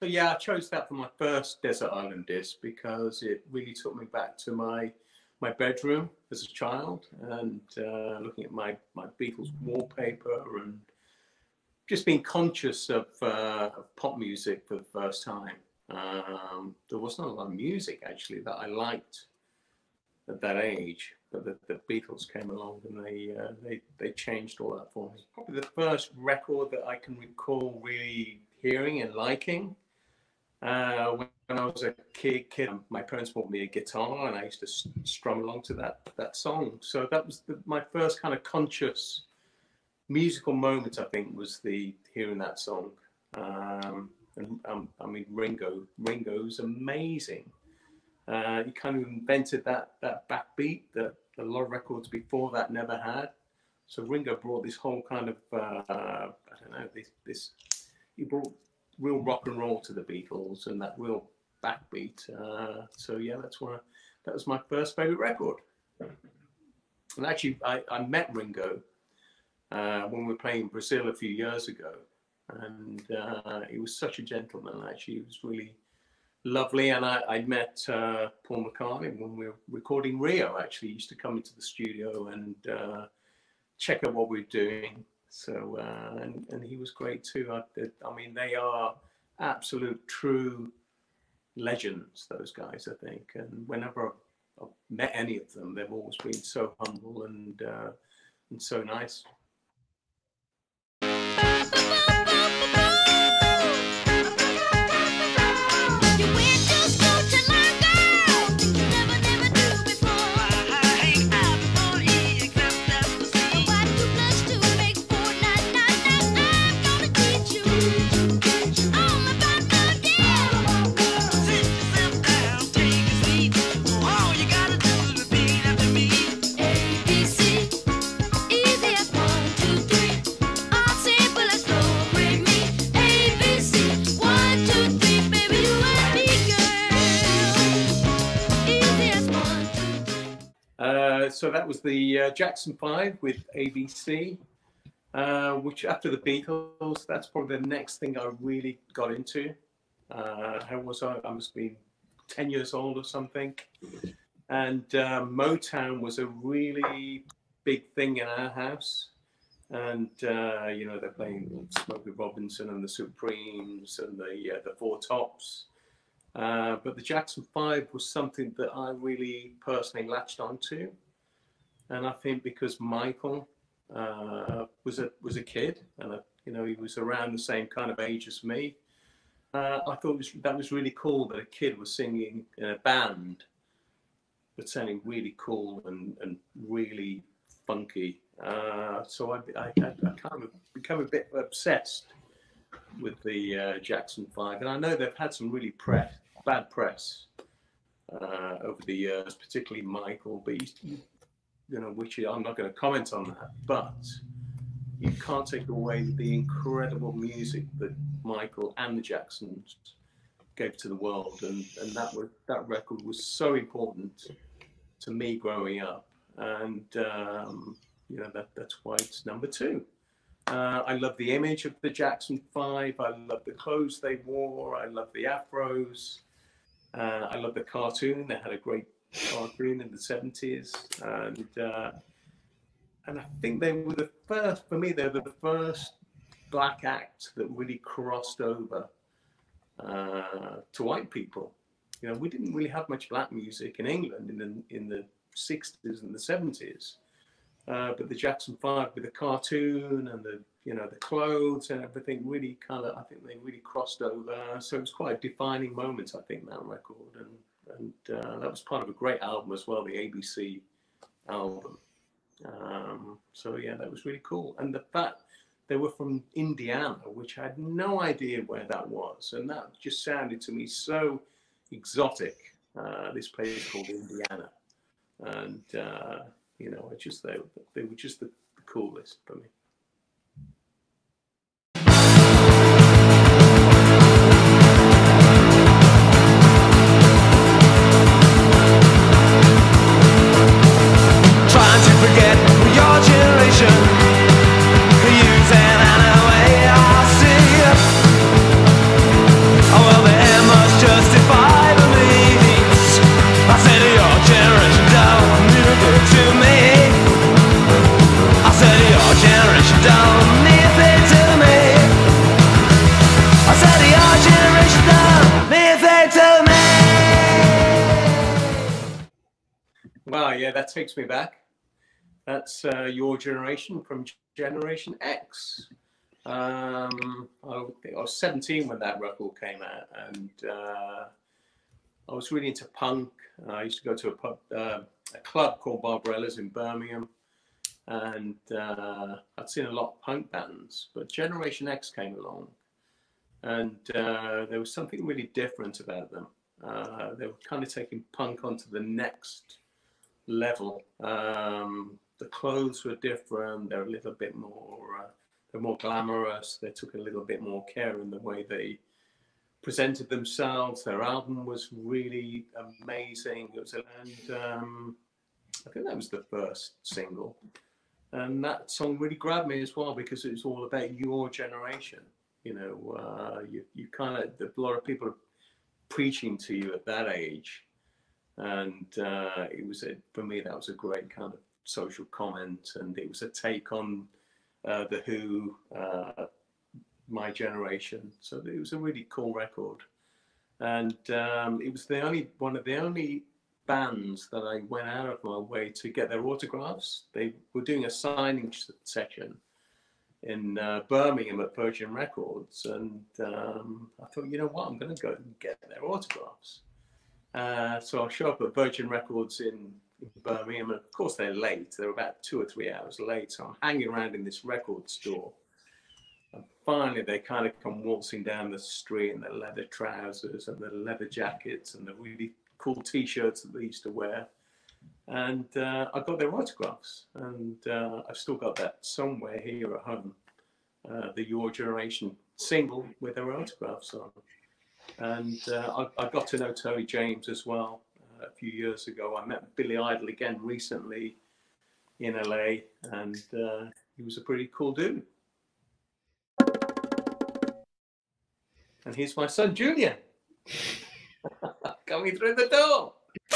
So yeah, I chose that for my first Desert Island disc because it really took me back to my bedroom as a child, and looking at my Beatles wallpaper and just being conscious of pop music for the first time. There wasn't a lot of music actually that I liked at that age, but the Beatles came along and they changed all that for me. Probably the first record that I can recall really hearing and liking. When I was a kid, my parents bought me a guitar, and I used to strum along to that song. So that was my first kind of conscious musical moment, I think, was hearing that song. And I mean, Ringo's amazing. He kind of invented that backbeat that a lot of records before that never had. So Ringo brought this whole kind of I don't know, he brought real rock and roll to the Beatles and that real backbeat. So yeah, that was my first favorite record. And actually, I met Ringo when we were playing in Brazil a few years ago, and he was such a gentleman. Actually, he was really lovely. And I met Paul McCartney when we were recording Rio. Actually, he used to come into the studio and check out what we were doing. So and he was great too. I mean, they are absolute true legends, those guys, I think. And whenever I've met any of them, they've always been so humble and so nice. So that was the Jackson 5 with ABC, which after the Beatles, that's probably the next thing I really got into. How was I? I must have been 10 years old or something. And Motown was a really big thing in our house. And, you know, they're playing Smokey Robinson and the Supremes and the Four Tops. But the Jackson 5 was something that I really personally latched onto. And I think because Michael was a kid, and you know, he was around the same kind of age as me, I thought that was really cool that a kid was singing in a band, but sounding really cool and really funky. So I kind of become a bit obsessed with the Jackson 5, and I know they've had some really bad press over the years, particularly Michael, but you know, which I'm not going to comment on that, but you can't take away the incredible music that Michael and the Jacksons gave to the world, and that record was so important to me growing up, and you know, that's why it's number 2. I love the image of the Jackson 5. I love the clothes they wore. I love the afros. I love the cartoon. They had a great cartoon in the 70s, and I think they were the first, for me, they were the first black act that really crossed over to white people. You know, we didn't really have much black music in England in the 60s and the 70s, but the Jackson 5 with the cartoon and the, you know, the clothes and everything really kind of, I think they really crossed over. So it was quite a defining moment, I think, that record. And that was part of a great album as well, the ABC album. So yeah, that was really cool. And the fact they were from Indiana, which I had no idea where that was, and that just sounded to me so exotic. This place called Indiana, and you know, they were just the coolest for me. Forget your generation, using any way I see. Oh, well, yeah, that takes me back. That's your generation from Generation X. I was 17 when that record came out, and I was really into punk. I used to go to a club called Barbarella's in Birmingham, and I'd seen a lot of punk bands, but Generation X came along, and there was something really different about them. They were kind of taking punk onto the next level. The clothes were different. They're a little bit more, they're more glamorous. They took a little bit more care in the way they presented themselves. Their album was really amazing. It was, and I think that was the first single. And that song really grabbed me as well because it was all about your generation. You know, you kind of, a lot of people are preaching to you at that age. And it was, for me, that was a great kind of social comment. And it was a take on The Who, my generation. So it was a really cool record. And it was one of the only bands that I went out of my way to get their autographs. They were doing a signing session in Birmingham at Virgin Records, and I thought, you know what, I'm going to go and get their autographs. So I'll show up at Virgin Records in Birmingham, and of course they're late. They're about 2 or 3 hours late, so I'm hanging around in this record store. And finally, they kind of come waltzing down the street in their leather trousers and their leather jackets and the really cool T-shirts that they used to wear. And I got their autographs, and I've still got that somewhere here at home, the Your Generation single with their autographs on. And I got to know Tony James as well a few years ago. I met Billy Idol again recently in LA, and he was a pretty cool dude. And here's my son, Junior, coming through the door.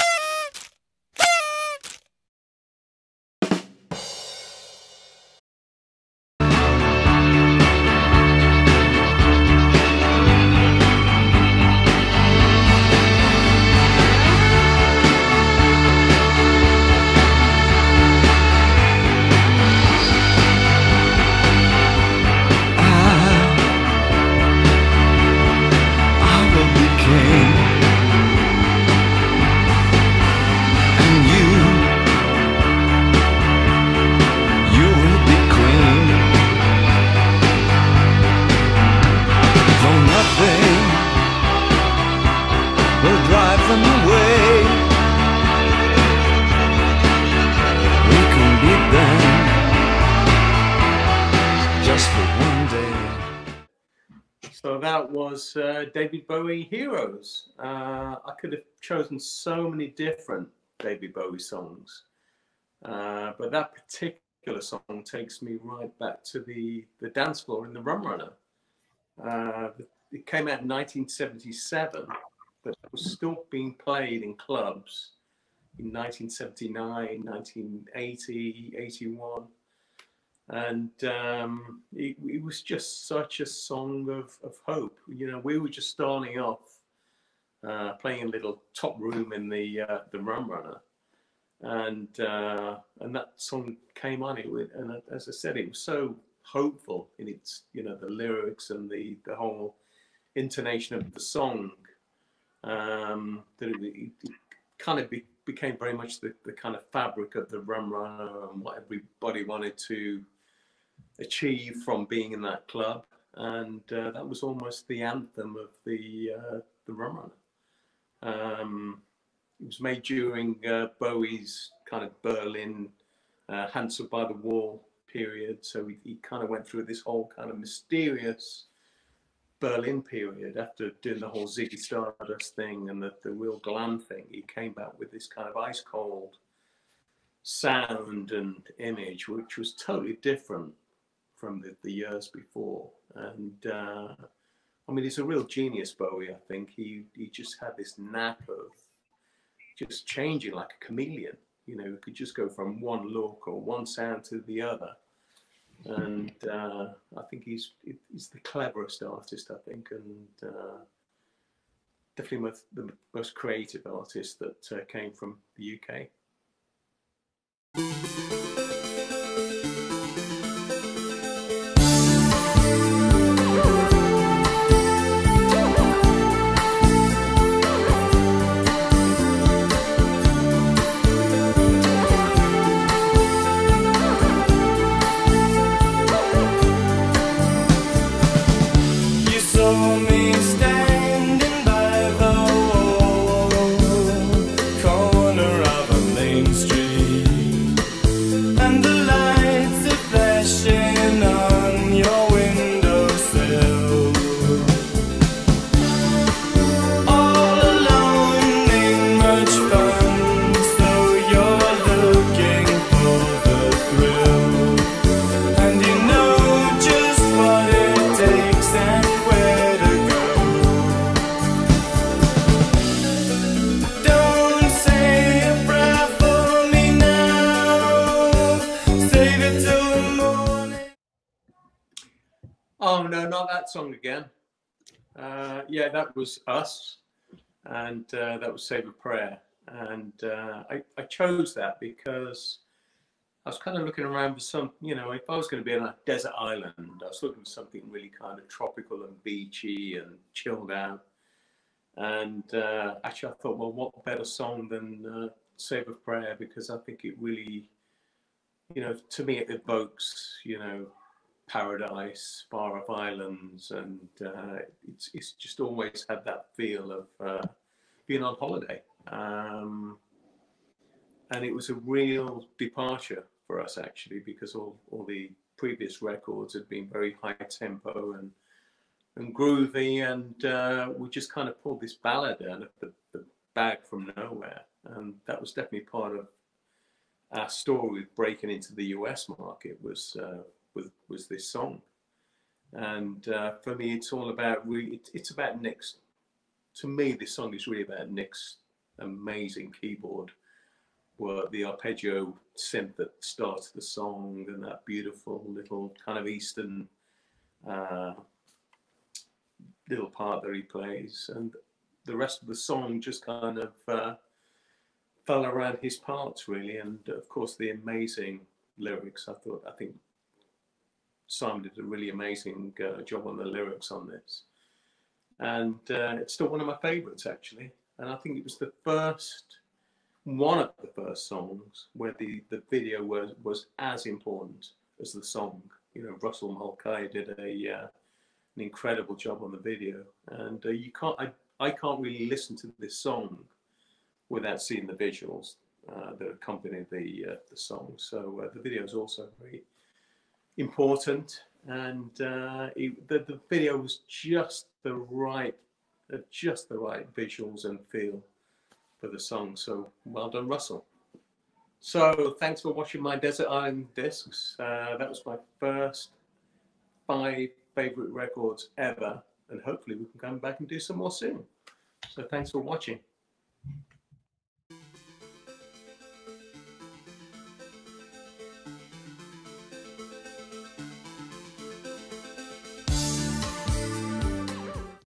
So that was David Bowie Heroes. I could have chosen so many different David Bowie songs, but that particular song takes me right back to the dance floor in the Rum Runner. It came out in 1977, but it was still being played in clubs in 1979, 1980, 81. And it was just such a song of hope. You know, we were just starting off playing a little top room in the Rum Runner, and that song came on. And as I said, it was so hopeful in its, you know, the lyrics and the whole intonation of the song, that it kind of became very much the kind of fabric of the Rum Runner and what everybody wanted to achieve from being in that club. And that was almost the anthem of the Rum Runner. It was made during Bowie's kind of Berlin Hands Up by the Wall period. So he kind of went through this whole kind of mysterious Berlin period after doing the whole Ziggy Stardust thing and the real glam thing. He came back with this kind of ice cold sound and image, which was totally different from the years before. And I mean, he's a real genius, Bowie. I think he just had this knack of just changing like a chameleon. You know, he could just go from one look or one sound to the other. And I think he's the cleverest artist, I think, and definitely the most creative artist that came from the UK. not that song again. Yeah, that was Us, and that was Save a Prayer. And I chose that because I was kind of looking around for some, you know, if I was going to be on a desert island, I was looking for something really kind of tropical and beachy and chilled out. And actually, I thought, well, what better song than Save a Prayer? Because I think it really, you know, to me, it evokes, you know, paradise, Far Off Islands, and it's just always had that feel of being on holiday. And it was a real departure for us, actually, because all the previous records had been very high tempo and groovy, and we just kind of pulled this ballad out of the bag from nowhere. And that was definitely part of our story with breaking into the US market was this song. And for me, it's all about it's about Nick's. To me, this song is really about Nick's amazing keyboard work, the arpeggio synth that starts the song, and that beautiful little kind of Eastern little part that he plays, and the rest of the song just kind of fell around his parts really. And of course, the amazing lyrics. I think Simon did a really amazing job on the lyrics on this, and it's still one of my favorites actually. And I think it was one of the first songs where the video was as important as the song. You know, Russell Mulcahy did an incredible job on the video, and I can't really listen to this song without seeing the visuals that accompany the song. So the video is also very important, and the video was just the right visuals and feel for the song. So well done, Russell. So thanks for watching my Desert Island Discs. That was my first 5 favorite records ever, and hopefully we can come back and do some more soon. So thanks for watching.